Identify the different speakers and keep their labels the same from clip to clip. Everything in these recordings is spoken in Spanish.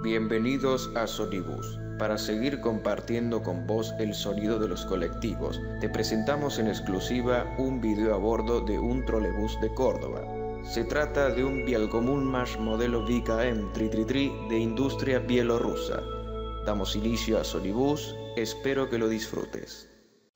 Speaker 1: Bienvenidos a Sonibus. Para seguir compartiendo con vos el sonido de los colectivos, te presentamos en exclusiva un video a bordo de un trolebús de Córdoba. Se trata de un Bielgomún-Mash modelo VKM 333 de industria bielorrusa. Damos inicio a Sonibus, espero que lo disfrutes.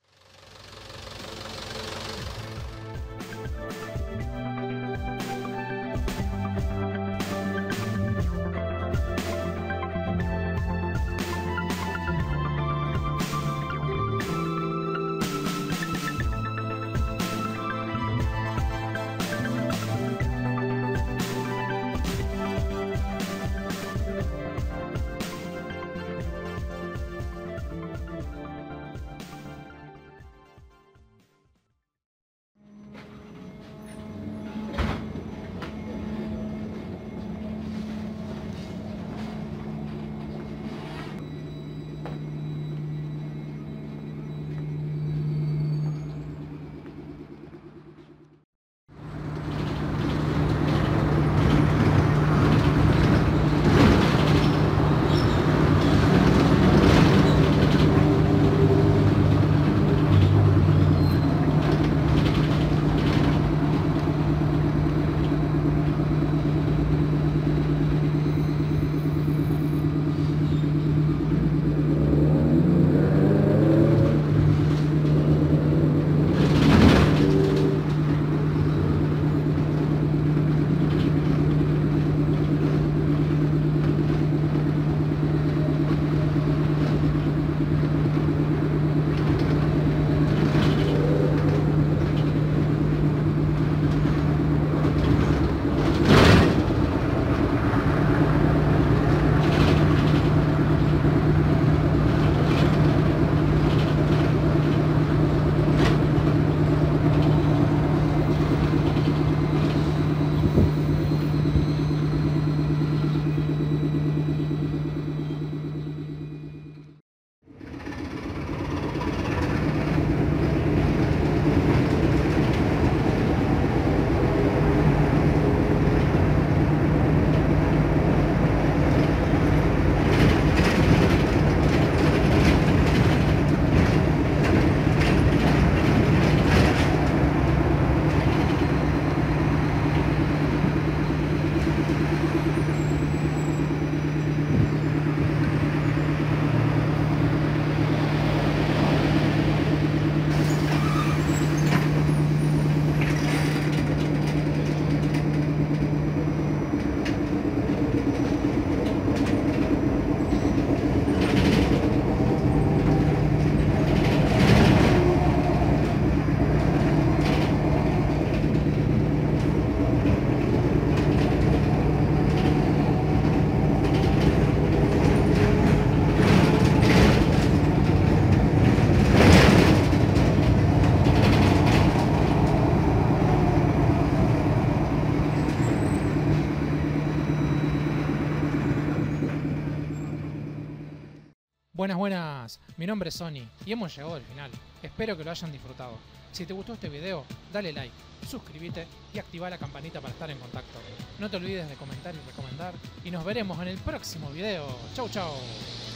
Speaker 2: Buenas, mi nombre es Sony y hemos llegado al final. Espero que lo hayan disfrutado. Si te gustó este video, dale like, suscríbete y activa la campanita para estar en contacto. No te olvides de comentar y recomendar y nos veremos en el próximo video. Chau chau.